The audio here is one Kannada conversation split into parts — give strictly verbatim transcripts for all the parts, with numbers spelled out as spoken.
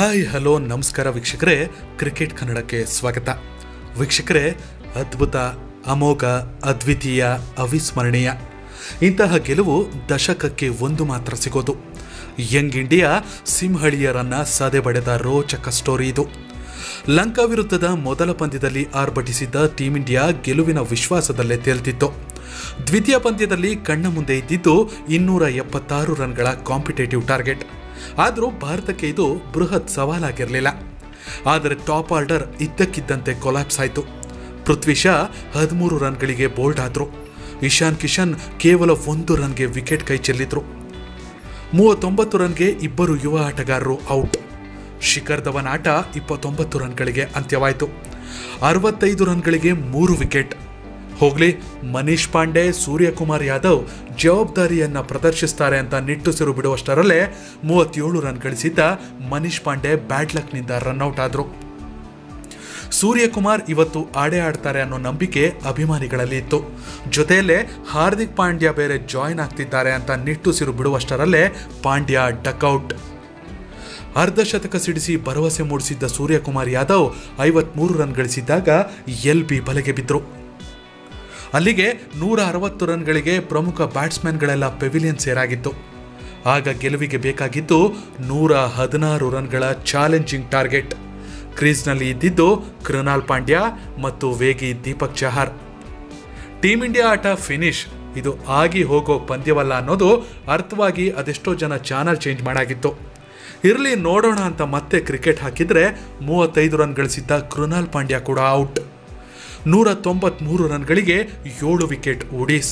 ಹಾಯ್ ಹಲೋ ನಮಸ್ಕಾರ ವೀಕ್ಷಕರೇ, ಕ್ರಿಕೆಟ್ ಕನ್ನಡಕ್ಕೆ ಸ್ವಾಗತ. ವೀಕ್ಷಕರೇ, ಅದ್ಭುತ, ಅಮೋಘ, ಅದ್ವಿತೀಯ, ಅವಿಸ್ಮರಣೀಯ ಇಂತಹ ಗೆಲುವು ದಶಕಕ್ಕೆ ಒಂದು ಮಾತ್ರ ಸಿಗೋದು. ಯಂಗ್ ಇಂಡಿಯಾ ಸಿಂಹಳಿಯರನ್ನ ಸದೆ ಬಡೆದ ರೋಚಕ ಸ್ಟೋರಿ ಇದು. ಲಂಕಾ ವಿರುದ್ಧದ ಮೊದಲ ಪಂದ್ಯದಲ್ಲಿ ಆರ್ಭಟಿಸಿದ್ದ ಟೀಂ ಇಂಡಿಯಾ ಗೆಲುವಿನ ವಿಶ್ವಾಸದಲ್ಲೇ ತೇಲ್ತಿತ್ತು. ದ್ವಿತೀಯ ಪಂದ್ಯದಲ್ಲಿ ಕಣ್ಣ ಮುಂದೆ ಇದ್ದಿದ್ದು ಇನ್ನೂರ ಎಪ್ಪತ್ತಾರು ರನ್ಗಳ ಕಾಂಪಿಟೇಟಿವ್ ಟಾರ್ಗೆಟ್. ಆದರೂ ಭಾರತಕ್ಕೆ ಇದು ಬೃಹತ್ ಸವಾಲಾಗಿರಲಿಲ್ಲ. ಆದರೆ ಟಾಪ್ ಆರ್ಡರ್ ಇದ್ದಕ್ಕಿದ್ದಂತೆ ಕೊಲಾಪ್ಸ್ ಆಯಿತು. ಪೃಥ್ವಿ ಶಾ ಹದಿಮೂರು ರನ್ಗಳಿಗೆ ಬೋಲ್ಡ್ ಆದರು. ಇಶಾನ್ ಕಿಶನ್ ಕೇವಲ ಒಂದು ರನ್ಗೆ ವಿಕೆಟ್ ಕೈ ಚೆಲ್ಲಿದ್ರು. ಮೂವತ್ತೊಂಬತ್ತು ರನ್ಗೆ ಇಬ್ಬರು ಯುವ ಆಟಗಾರರು ಔಟ್. ಶಿಖರ್ ಧವನ್ ಆಟ ಇಪ್ಪತ್ತೊಂಬತ್ತು ರನ್ಗಳಿಗೆ ಅಂತ್ಯವಾಯಿತು. ಅರವತ್ತೈದು ರನ್ಗಳಿಗೆ ಮೂರು ವಿಕೆಟ್. ಹೋಗ್ಲಿ, ಮನೀಶ್ ಪಾಂಡೆ, ಸೂರ್ಯಕುಮಾರ್ ಯಾದವ್ ಜವಾಬ್ದಾರಿಯನ್ನ ಪ್ರದರ್ಶಿಸ್ತಾರೆ ಅಂತ ನಿಟ್ಟುಸಿರು ಬಿಡುವಷ್ಟರಲ್ಲೇ ಮೂವತ್ತೇಳು ರನ್ ಗಳಿಸಿದ್ದ ಮನೀಶ್ ಪಾಂಡೆ ಬ್ಯಾಡ್ ಲಕ್ನಿಂದ ರನ್ಔಟ್ ಆದರು. ಸೂರ್ಯಕುಮಾರ್ ಇವತ್ತು ಆಡೇ ಆಡ್ತಾರೆ ಅನ್ನೋ ನಂಬಿಕೆ ಅಭಿಮಾನಿಗಳಲ್ಲಿ ಇತ್ತು. ಜೊತೆಯಲ್ಲೇ ಹಾರ್ದಿಕ್ ಪಾಂಡ್ಯ ಬೇರೆ ಜಾಯಿನ್ ಆಗ್ತಿದ್ದಾರೆ ಅಂತ ನಿಟ್ಟುಸಿರು ಬಿಡುವಷ್ಟರಲ್ಲೇ ಪಾಂಡ್ಯ ಡಕ್ಔಟ್. ಅರ್ಧ ಶತಕ ಸಿಡಿಸಿ ಭರವಸೆ ಮೂಡಿಸಿದ್ದ ಸೂರ್ಯಕುಮಾರ್ ಯಾದವ್ ಐವತ್ಮೂರು ರನ್ ಗಳಿಸಿದ್ದಾಗ ಎಲ್ ಬಿ ಬಲೆಗೆ ಬಿದ್ದರು. ಅಲ್ಲಿಗೆ ನೂರ ಅರವತ್ತು ರನ್ಗಳಿಗೆ ಪ್ರಮುಖ ಬ್ಯಾಟ್ಸ್ಮನ್ಗಳೆಲ್ಲ ಪೆವಿಲಿಯನ್ ಸೇರಾಗಿತ್ತು. ಆಗ ಗೆಲುವಿಗೆ ಬೇಕಾಗಿದ್ದು ನೂರ ಹದಿನಾರು ರನ್ಗಳ ಚಾಲೆಂಜಿಂಗ್ ಟಾರ್ಗೆಟ್. ಕ್ರೀಸ್ನಲ್ಲಿ ಇದ್ದಿದ್ದು ಕೃನಾಲ್ ಪಾಂಡ್ಯ ಮತ್ತು ವೇಗಿ ದೀಪಕ್ ಚಹಾರ್. ಟೀಂ ಇಂಡಿಯಾ ಆಟ ಫಿನಿಶ್, ಇದು ಆಗಿ ಹೋಗೋ ಪಂದ್ಯವಲ್ಲ ಅನ್ನೋದು ಅರ್ಥವಾಗಿ ಅದೆಷ್ಟೋ ಜನ ಚಾನಲ್ ಚೇಂಜ್ ಮಾಡಾಗಿತ್ತು. ಇರಲಿ ನೋಡೋಣ ಅಂತ ಮತ್ತೆ ಕ್ರಿಕೆಟ್ ಹಾಕಿದ್ರೆ ಮೂವತ್ತೈದು ರನ್ ಗಳಿಸಿದ್ದ ಕೃನಾಲ್ ಪಾಂಡ್ಯ ಕೂಡ ಔಟ್. ನೂರ ತೊಂಬತ್ಮೂರು ರನ್ಗಳಿಗೆ ಏಳು ವಿಕೆಟ್ ಓಡೀಸ್.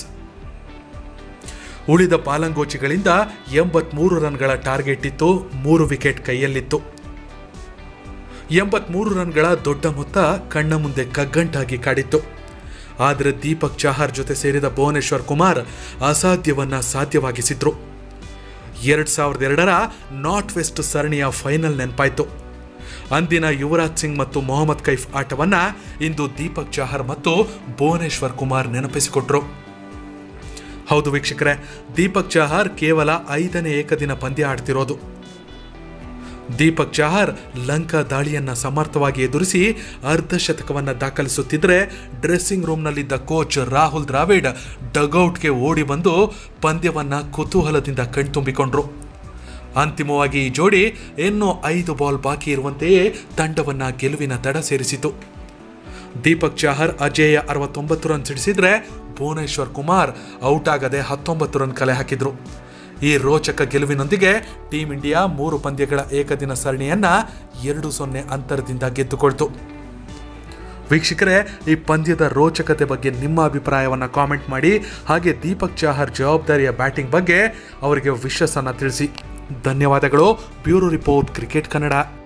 ಉಳಿದ ಪಾಲಂಗೋಚಿಗಳಿಂದ ಎಂಬತ್ಮೂರು ರನ್ಗಳ ಟಾರ್ಗೆಟ್ ಇತ್ತು. ಮೂರು ವಿಕೆಟ್ ಕೈಯಲ್ಲಿತ್ತು. ಎಂಬತ್ಮೂರು ರನ್ಗಳ ದೊಡ್ಡ ಮೊತ್ತ ಕಣ್ಣ ಮುಂದೆ ಕಗ್ಗಂಟಾಗಿ ಕಾಡಿತ್ತು. ಆದರೆ ದೀಪಕ್ ಚಹಾರ್ ಜೊತೆ ಸೇರಿದ ಭುವನೇಶ್ವರ್ ಕುಮಾರ್ ಅಸಾಧ್ಯವನ್ನ ಸಾಧ್ಯವಾಗಿಸಿದ್ರು. ಎರಡ್ ಸಾವಿರದ ಎರಡರ ನಾರ್ತ್ ವೆಸ್ಟ್ ಸರಣಿಯ ಫೈನಲ್ ನೆನಪಾಯಿತು. ಅಂದಿನ ಯುವರಾಜ್ ಸಿಂಗ್ ಮತ್ತು ಮೊಹಮ್ಮದ್ ಕೈಫ್ ಆಟವನ್ನ ಇಂದು ದೀಪಕ್ ಚಹಾರ್ ಮತ್ತು ಭುವನೇಶ್ವರ್ ಕುಮಾರ್ ನೆನಪಿಸಿಕೊಟ್ರು. ಹೌದು ವೀಕ್ಷಕರೇ, ದೀಪಕ್ ಚಹಾರ್ ಕೇವಲ ಐದನೇ ಏಕದಿನ ಪಂದ್ಯ ಆಡ್ತಿರೋದು. ದೀಪಕ್ ಚಹಾರ್ ಲಂಕಾ ದಾಳಿಯನ್ನ ಸಮರ್ಥವಾಗಿ ಎದುರಿಸಿ ಅರ್ಧ ಶತಕವನ್ನ ದಾಖಲಿಸುತ್ತಿದ್ರೆ ಡ್ರೆಸ್ಸಿಂಗ್ ರೂಮ್ನಲ್ಲಿದ್ದ ಕೋಚ್ ರಾಹುಲ್ ದ್ರಾವಿಡ್ ಡಗ್ಔಟ್ಗೆ ಓಡಿ ಬಂದು ಪಂದ್ಯವನ್ನ ಕುತೂಹಲದಿಂದ ಕಣ್ತುಂಬಿಕೊಂಡ್ರು. ಅಂತಿಮವಾಗಿ ಈ ಜೋಡಿ ಇನ್ನೂ ಐದು ಬಾಲ್ ಬಾಕಿ ಇರುವಂತೆಯೇ ತಂಡವನ್ನ ಗೆಲುವಿನ ದಡ ಸೇರಿಸಿತು. ದೀಪಕ್ ಚಹಾರ್ ಅಜೇಯ ಅರವತ್ತೊಂಬತ್ತು ರನ್ ಸಿಡಿಸಿದ್ರೆ ಭುವನೇಶ್ವರ್ ಕುಮಾರ್ ಔಟ್ ಆಗದೆ ಹತ್ತೊಂಬತ್ತು ರನ್ ಕಲೆ ಹಾಕಿದ್ರು. ಈ ರೋಚಕ ಗೆಲುವಿನೊಂದಿಗೆ ಟೀಂ ಇಂಡಿಯಾ ಮೂರು ಪಂದ್ಯಗಳ ಏಕದಿನ ಸರಣಿಯನ್ನ ಎರಡು ಸೊನ್ನೆ ಅಂತರದಿಂದ ಗೆದ್ದುಕೊಳ್ತು. ವೀಕ್ಷಕರೇ, ಈ ಪಂದ್ಯದ ರೋಚಕತೆ ಬಗ್ಗೆ ನಿಮ್ಮ ಅಭಿಪ್ರಾಯವನ್ನು ಕಾಮೆಂಟ್ ಮಾಡಿ. ಹಾಗೆ ದೀಪಕ್ ಚಹಾರ್ ಜವಾಬ್ದಾರಿಯ ಬ್ಯಾಟಿಂಗ್ ಬಗ್ಗೆ ಅವರಿಗೆ ವಿಶಸ್ ಅನ್ನ ತಿಳಿಸಿ. ಧನ್ಯವಾದಗಳು. Bureau report, cricket Kannada.